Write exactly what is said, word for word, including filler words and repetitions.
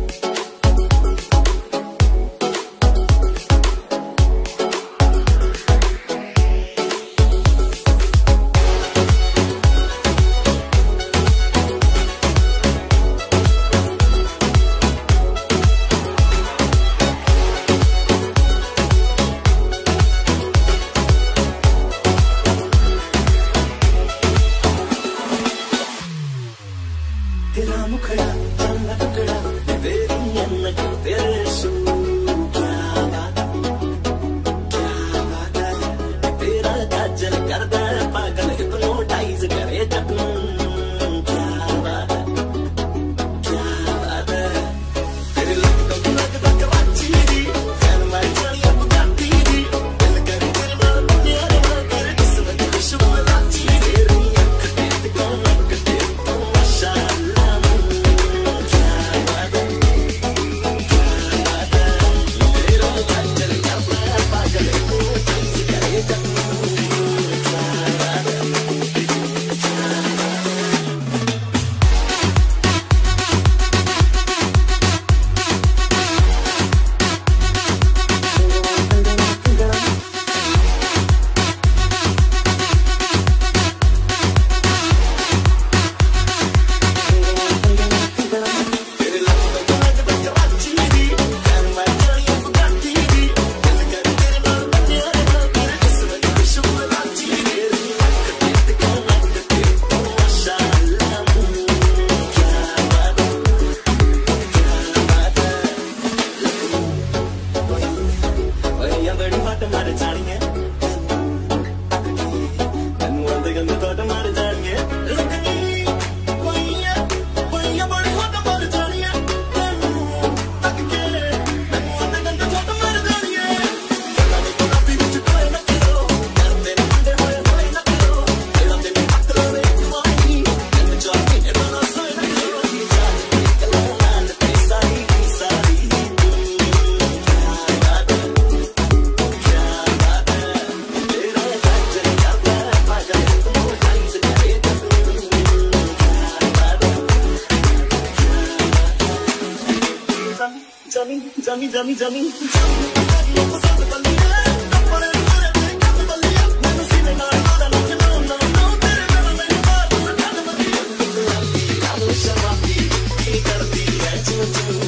तेरा मुखड़ा चंदा टुकड़ा तेरी अन्नक तेरे सू क्या बात क्या बात है तेरा काजल करदा पागल हिप्नोटाइज करे जख्म क्या बात है क्या बात है तेरे लगता तू लगता कराची दी फैन मैं जानी अब गाती दी दिल कर तेरे नाल बनिया रहा तेरे जिस्म दी खुशबू लाची तेरी अख ते कौन ते तू माशाअल्लाह Jummy, jummy, jummy, jummy. Jummy,